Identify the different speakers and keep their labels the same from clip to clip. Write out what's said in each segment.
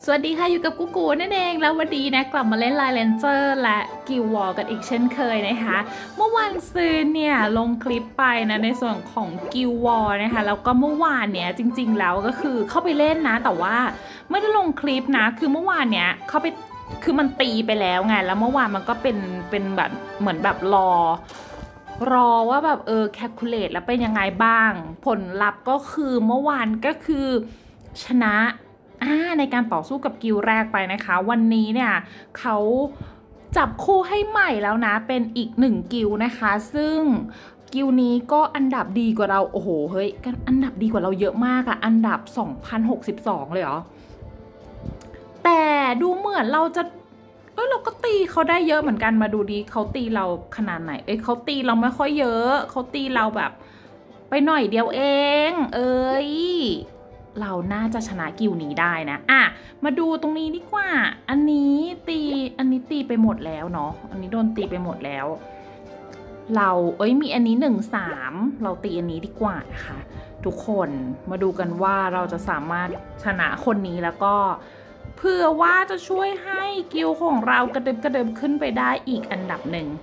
Speaker 1: สวัสดีค่ะอยู่กับกูกูนั่นเองแล้ววันนี้นะกลับมาเล่นไลน์เลนเจอร์และกิลวอร์กันอีกเช่นเคยนะคะเมื่อวันซืนเนี่ยลงคลิปไปนะในส่วนของกิลวอร์นะคะแล้วก็เมื่อวานเนี่ยจริงๆแล้วก็คือเข้าไปเล่นนะแต่ว่าไม่ได้ลงคลิปนะคือเมื่อวานเนี่ยเข้าไปคือมันตีไปแล้วไงแล้วเมื่อวานมันก็เป็นแบบเหมือนแบบรอว่าแบบแคลคูลเลตแล้วเป็นยังไงบ้างผลลัพธ์ก็คือเมื่อวานก็คือชนะในการต่อสู้กับกิลแรกไปนะคะวันนี้เนี่ยเขาจับคู่ให้ใหม่แล้วนะเป็นอีก1กิลนะคะซึ่งกิลนี้ก็อันดับดีกว่าเราโอ้โหเฮ้ยอันดับดีกว่าเราเยอะมากอะอันดับ2062เลยเหรอแต่ดูเหมือนเราจะเราก็ตีเขาได้เยอะเหมือนกันมาดูดีเขาตีเราขนาดไหนเขาตีเราไม่ค่อยเยอะเขาตีเราแบบไปหน่อยเดียวเองเราน่าจะชนะกิวนี้ได้นะมาดูตรงนี้ดีกว่าอันนี้ตีไปหมดแล้วเนาะอันนี้โดนตีไปหมดแล้วเรามีอันนี้1-3เราตีอันนี้ดีกว่านะคะทุกคนมาดูกันว่าเราจะสามารถชนะคนนี้แล้วก็เพื่อว่าจะช่วยให้กิลของเรากระเดิบขึ้นไปได้อีกอันดับหนึ่ง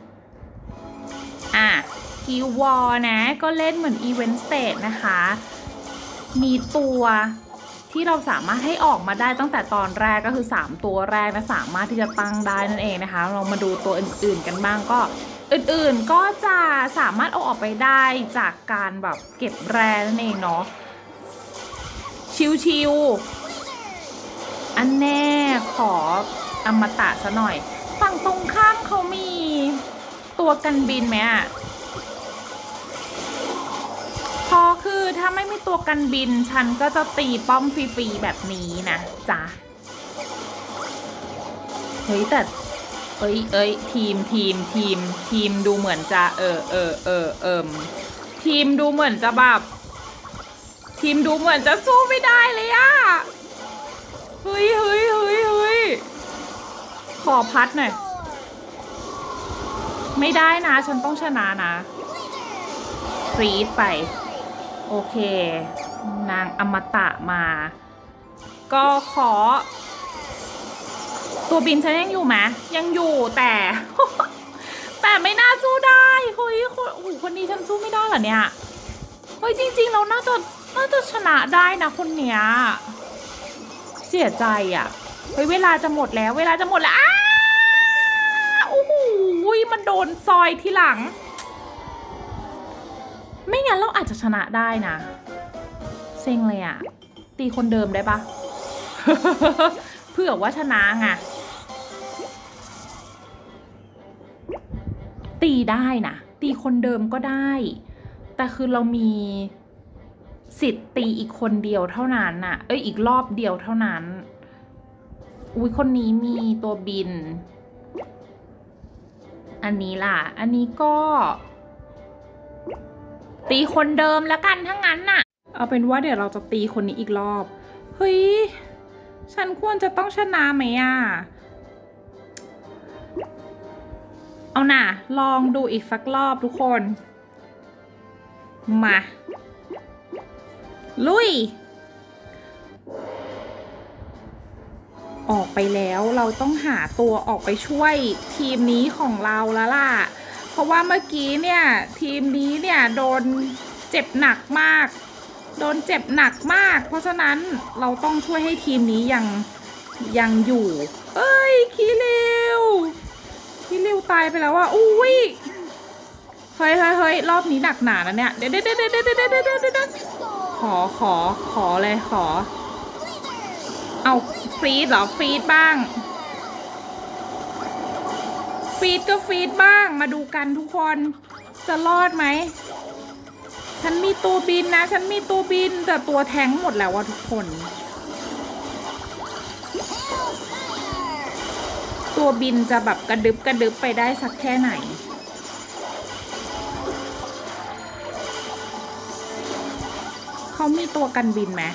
Speaker 1: กิลวอร์นะก็เล่นเหมือนอีเวนต์สเตจนะคะมีตัวที่เราสามารถให้ออกมาได้ตั้งแต่ตอนแรกก็คือ3ตัวแรกนะสามารถที่จะตั้งได้นั่นเองนะคะเรามาดูตัวอื่นๆกันบ้างก็อื่นๆก็จะสามารถเอาออกไปได้จากการแบบเก็บแร่นั่นเองเนาะชิวๆอันแน่ขออมตะซะหน่อยฝั่งตรงข้ามเขามีตัวกันบินไหมพอคือถ้าไม่มีตัวกันบินฉันก็จะตีป้อมฟรีๆแบบนี้นะจ๊ะเฮ้ยแต่ทีมดูเหมือนจะทีมดูเหมือนจะแบบทีมดูเหมือนจะสู้ไม่ได้เลยอะเฮ้ยขอพัดหน่อยไม่ได้นะฉันต้องชนะนะฟรีดไปโอเคนางอมตะมาก็ขอตัวบินฉันยังอยู่ไหมยังอยู่แต่ไม่น่าสู้ได้เฮ้ยคนนี้ฉันสู้ไม่ได้เหรอเนี่ยเฮ้ยจริงๆเราน่าจะชนะได้นะคนเนี้ยเสียใจอ่ะเฮ้ยเวลาจะหมดแล้วโอ้โหมันโดนซอยทีหลังไม่งั้นเราอาจจะชนะได้นะเซ็งเลยอะตีคนเดิมได้ปะ เผื่อว่าชนะไงตีได้นะตีคนเดิมก็ได้แต่คือเรามีสิทธิ์ตีอีกคนเดียวเท่านั้นน่ะอีกรอบเดียวเท่านั้นคนนี้มีตัวบินอันนี้ล่ะอันนี้ก็ตีคนเดิมแล้วกันทั้งนั้นน่ะเอาเป็นว่าเดี๋ยวเราจะตีคนนี้อีกรอบเฮ้ยฉันควรจะต้องชนะไหมเอาน่ะลองดูอีกสักรอบทุกคนมาลุยออกไปแล้วเราต้องหาตัวออกไปช่วยทีมนี้ของเราแล้วล่ะเพราะว่าเมื่อกี้เนี่ยทีมนี้เนี่ยโดนเจ็บหนักมากเพราะฉะนั้นเราต้องช่วยให้ทีมนี้ยังอยู่คีริวตายไปแล้วว่ะอุ้ยเฮ้ยรอบนี้หนักหนาแล้วเนี่ยเดี๋ยวขอเลยเอาฟรีดเหรอฟรีดบ้างมาดูกันทุกคนจะรอดไหมฉันมีตัวบินนะแต่ตัวแทงหมดแล้วว่ะทุกคนตัวบินจะแบบกระดึบไปได้สักแค่ไหนเขามีตัวกันบินไหม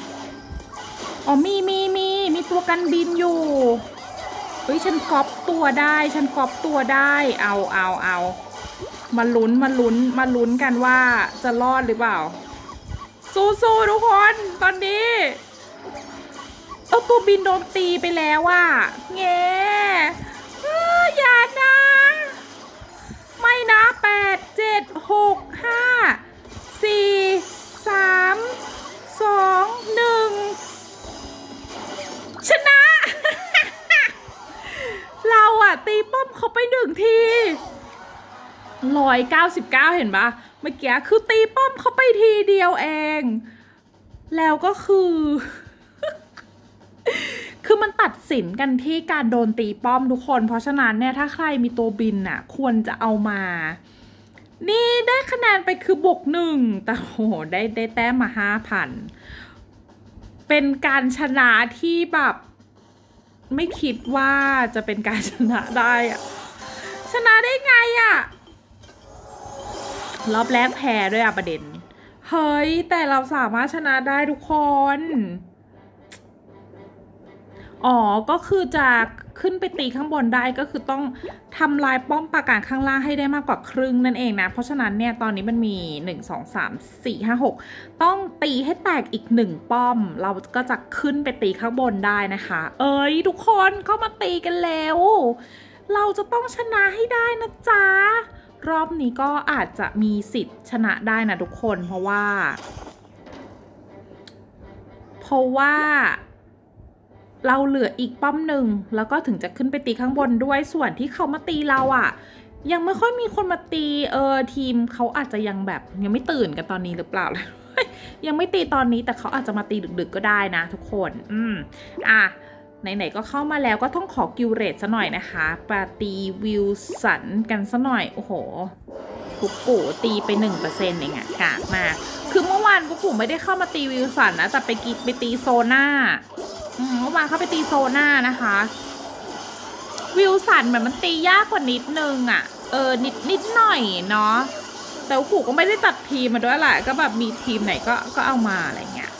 Speaker 1: มีตัวกันบินอยู่ฉันก๊อปตัวได้เอามาลุ้นกันว่าจะรอดหรือเปล่าสู้ทุกคนตอนนี้เอาตัวบินโดนตีไปแล้วอ่ะแงอย่านะไม่นะ8 7 6 5 4 3 2 1ชนะ เราอะตีป้อมเขาไป1 ที199เห็นปะเมื่อกี้คือตีป้อมเขาไปทีเดียวเองแล้วก็คือ คือมันตัดสินกันที่การโดนตีป้อมทุกคนเพราะฉะนั้นเนี่ยถ้าใครมีตัวบินน่ะควรจะเอามานี่ได้คะแนนไปคือบวก1แต่โหได้แต้มมา5,000เป็นการชนะที่แบบไม่คิดว่าจะเป็นการชนะได้อะชนะได้ไงอะรอบแรกแพ้ด้วยอะประเด็นเฮ้ยแต่เราสามารถชนะได้ทุกคนอ๋อก็คือจะขึ้นไปตีข้างบนได้ก็คือต้องทำลายป้อมปราการข้างล่างให้ได้มากกว่าครึ่งนั่นเองนะเพราะฉะนั้นเนี่ยตอนนี้มันมี1 2 3 4 5 6ต้องตีให้แตกอีก1ป้อมเราก็จะขึ้นไปตีข้างบนได้นะคะเอ้ยทุกคนเข้ามาตีกันแล้วเราจะต้องชนะให้ได้นะจ๊ะรอบนี้ก็อาจจะมีสิทธิ์ชนะได้นะทุกคนเพราะว่าเราเหลืออีกป้อมหนึ่งแล้วก็ถึงจะขึ้นไปตีข้างบนด้วยส่วนที่เขามาตีเราอ่ะยังไม่ค่อยมีคนมาตีทีมเขาอาจจะยังแบบยังไม่ตื่นกันตอนนี้หรือเปล่า ยังไม่ตีตอนนี้แต่เขาอาจจะมาตีดึกๆก็ได้นะทุกคนไหนๆก็เข้ามาแล้วก็ต้องขอกิลเรตซะหน่อยนะคะปาตีวิลสันกันซะหน่อยโอ้โหปุ๊กปู่ตีไป 1% เองอะกากมากคือเมื่อวานปุ๊กปู่ไม่ได้เข้ามาตีวิลสันนะแต่ไปตีโซน่าเมื่อวานเขาไปตีโซน่านะคะวิลสันเหมือนมันตียากกว่านิดนึงอ่ะนิดหน่อยเนาะแต่ปู่ก็ไม่ได้จัดทีมมาด้วยแหละก็แบบมีทีมไหนก็เอามาอะไรเงี้ย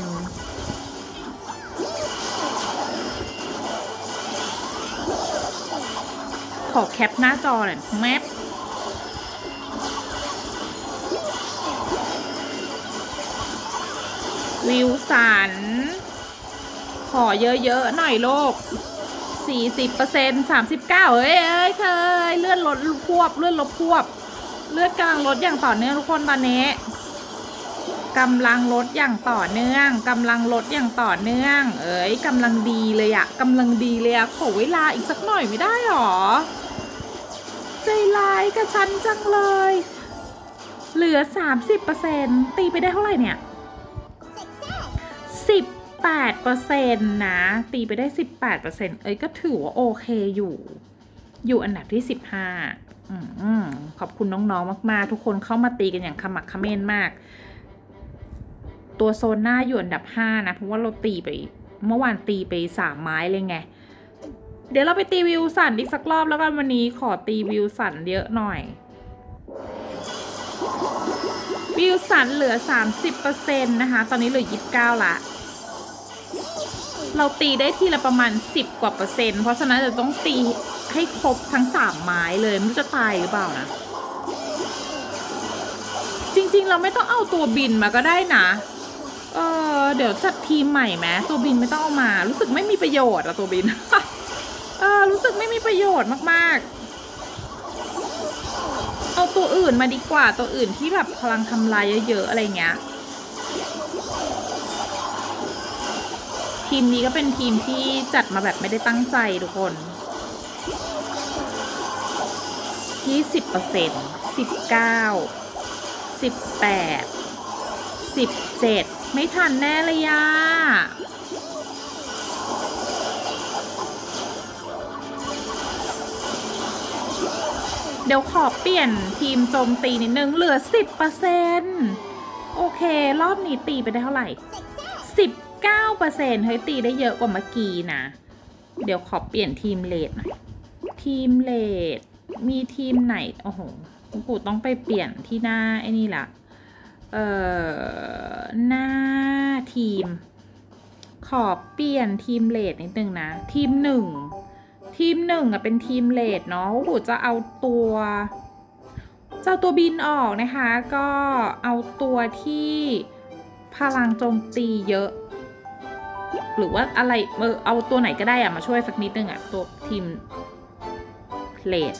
Speaker 1: ขอแคปหน้าจอหน่อยแมปวิลสันขอเยอะๆหน่อยโลก40% 39เอ้ยเคยเลื่อนลดพวบเลื่อนลดพวบเลือดกำลังลดอย่างต่อเนื่องทุกคนตอนนี้กำลังลดอย่างต่อเนื่องกำลังลดอย่างต่อเนื่องกำลังดีเลยอะกำลังดีเลยอะขอเวลาอีกสักหน่อยไม่ได้หรอใจร้ายกับฉันจังเลยเหลือ 30% ตีไปได้เท่าไหร่เนี่ย18%นะตีไปได้ 18%ก็ถือว่าโอเคอยู่อันดับที่15ขอบคุณน้องๆมากๆทุกคนเข้ามาตีกันอย่างขมักเขม้นมากตัวโซนหน้าอยู่อันดับ5นะเพราะว่าเราตีไปเมื่อวานตีไป3 ไม้เลยไงเดี๋ยวเราไปตีวิลสันอีกสักรอบแล้วกันวันนี้ขอตีวิลสันเยอะหน่อยวิลสันเหลือ 30% นะคะตอนนี้เหลือ29ละเราตีได้ทีละประมาณ10 กว่า%เพราะฉะนั้นจะต้องตีให้ครบทั้ง3 ไม้เลยมันจะตายหรือเปล่านะจริงๆเราไม่ต้องเอาตัวบินมาก็ได้นะเดี๋ยวจัดทีมใหม่ไหมตัวบินไม่ต้องเอามารู้สึกไม่มีประโยชน์อะตัวบิน รู้สึกไม่มีประโยชน์มากๆเอาตัวอื่นมาดีกว่าตัวอื่นที่แบบพลังทำลายเยอะๆอะไรเงี้ยทีมนี้ก็เป็นทีมที่จัดมาแบบไม่ได้ตั้งใจทุกคน20% 19 18 17ไม่ทันแน่เลยย่าเดี๋ยวขอเปลี่ยนทีมโจมตีนิดนึงเหลือ 10% โอเครอบนี้ตีไปได้เท่าไหร่19%เฮ้ยตีได้เยอะกว่าเมื่อกี้นะเดี๋ยวขอเปลี่ยนทีมเลดหน่อยทีมเลดมีทีมไหนโอ้โหกูต้องไปเปลี่ยนที่หน้าไอ้นี่ละหน้าทีมขอเปลี่ยนทีมเลดนิดนึงนะทีม1เป็นทีมเลดเนาะกูจะเอาตัวบินออกนะคะก็เอาตัวที่พลังโจมตีเยอะหรือว่าอะไรเอาตัวไหนก็ได้อะมาช่วยสักนิดนึงอะตัวทีมเลด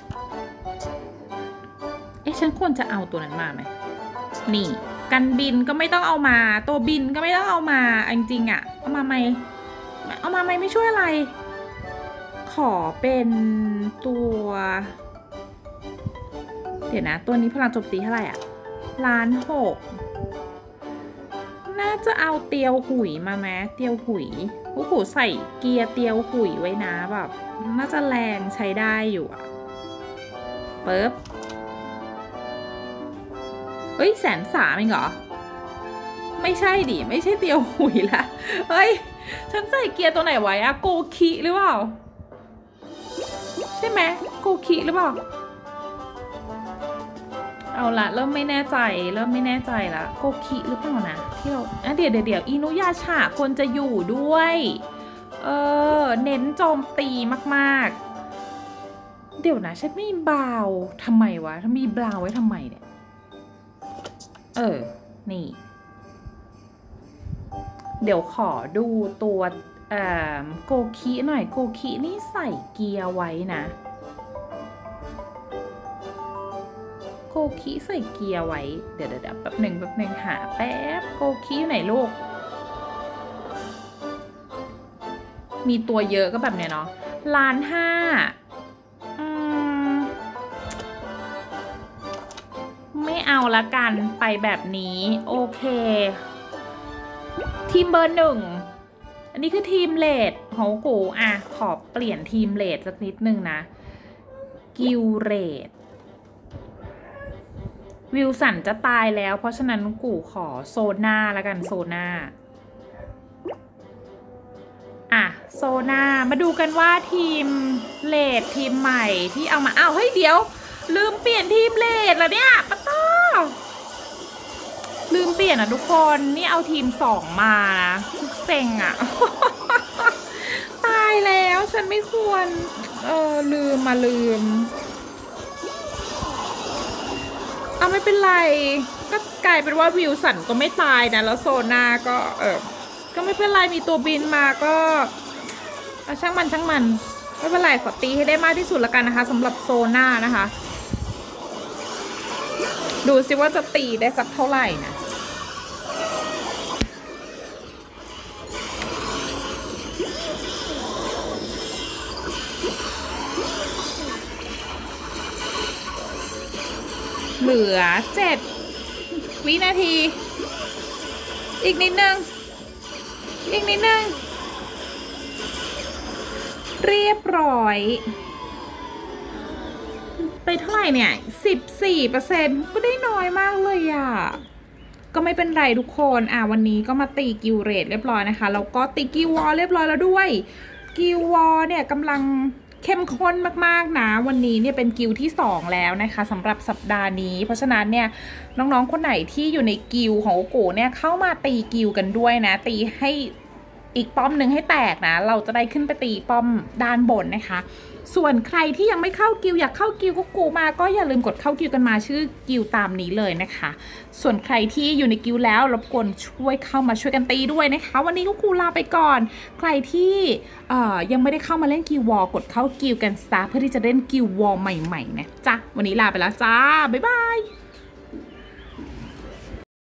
Speaker 1: ฉันควรจะเอาตัวนั้นมาไหมนี่กันบินก็ไม่ต้องเอามาตัวบินก็ไม่ต้องเอามาจริงๆอะเอามาไหมไม่ช่วยอะไรขอเป็นตัวเดี๋ยวนะตัวนี้พลังโจมตีเท่าไหร่อ่ะ1,600,000น่าจะเอาเตียวหุยมาไหมเตียวหุยโอ้โหใส่เกียร์เตียวหุยไว้นะแบบน่าจะแรงใช้ได้อยู่อ่ะปึ๊บ130,000เองเหรอไม่ใช่ดิไม่ใช่เตียวหุยละเฮ้ยฉันใส่เกียร์ตัวไหนไว้อะโกคิหรือเปล่าใช่ไหมโกคิหรือเปล่าเอาละเริ่มไม่แน่ใจละโกคิหรือเปล่านะที่เราเดี๋ยวอินุยาชะควรจะอยู่ด้วยเน้นโจมตีมากๆเดี๋ยวนะฉันไม่บาวทำไมวะถ้ามีบาวไว้ทำไมเนี่ยนี่เดี๋ยวขอดูตัวโกคิหน่อยโกคินี่ใส่เกียร์ไว้นะโกคิใส่เกียร์ไว้เดี๋ยวแป๊บหนึ่งหาแป๊บโกคิอยู่ไหนลูกมีตัวเยอะก็แบบเนี้ยเนาะ1,500,000ไม่เอาละกันไปแบบนี้โอเคทีมเบอร์ 1อันนี้คือทีมเลดโหกูขอเปลี่ยนทีมเลดสักนิดนึงนะกิลเรดวิลสันจะตายแล้วเพราะฉะนั้นกูขอโซน่าแล้วกันโซน่าโซน่ามาดูกันว่าทีมเลดทีมใหม่ที่เอามาเฮ้ยเดี๋ยวลืมเปลี่ยนทีมเลดแล้วเนี่ยปะต้อลืมเปลี่ยนทุกคนนี่เอาทีม2มานะเซ็งตายแล้วฉันไม่ควรลืมไม่เป็นไรก็กลายเป็นว่าวิลสันก็ไม่ตายนะแล้วโซน่าก็ก็ไม่เป็นไรมีตัวบินมาก็ช่างมันไม่เป็นไรขอตีให้ได้มากที่สุดแล้วกันนะคะสำหรับโซน่านะคะดูสิว่าจะตีได้สักเท่าไหร่นะเหลือ7 วินาทีอีกนิดนึงเรียบร้อยไปเท่าไหร่เนี่ย14%ก็ได้น้อยมากเลยก็ไม่เป็นไรทุกคนวันนี้ก็มาตีกิลเรดเรียบร้อยนะคะแล้วก็ตีกิลวอลเรียบร้อยแล้วด้วยกิลวอลเนี่ยกำลังเข้มข้นมากๆนะวันนี้เนี่ยเป็นกิลที่2แล้วนะคะสำหรับสัปดาห์นี้เพราะฉะนั้นเนี่ยน้องๆคนไหนที่อยู่ในกิลของโอโกเนี่ยเข้ามาตีกิลกันด้วยนะตีให้อีกป้อมหนึ่งให้แตกนะเราจะได้ขึ้นไปตีป้อมด้านบนนะคะส่วนใครที่ยังไม่เข้ากิลอยากเข้ากิลก็กูมาก็อย่าลืมกดเข้ากิลกันมาชื่อกิลตามนี้เลยนะคะส่วนใครที่อยู่ในกิลแล้วรบกวนช่วยเข้ามาช่วยกันตีด้วยนะคะวันนี้ก็กูลาไปก่อนใครที่ยังไม่ได้เข้ามาเล่นกิลวอลกดเข้ากิลกันซะเพื่อที่จะเล่นกิลวอลใหม่ๆนะจ๊ะวันนี้ลาไปแล้วจ้าบ๊ายบาย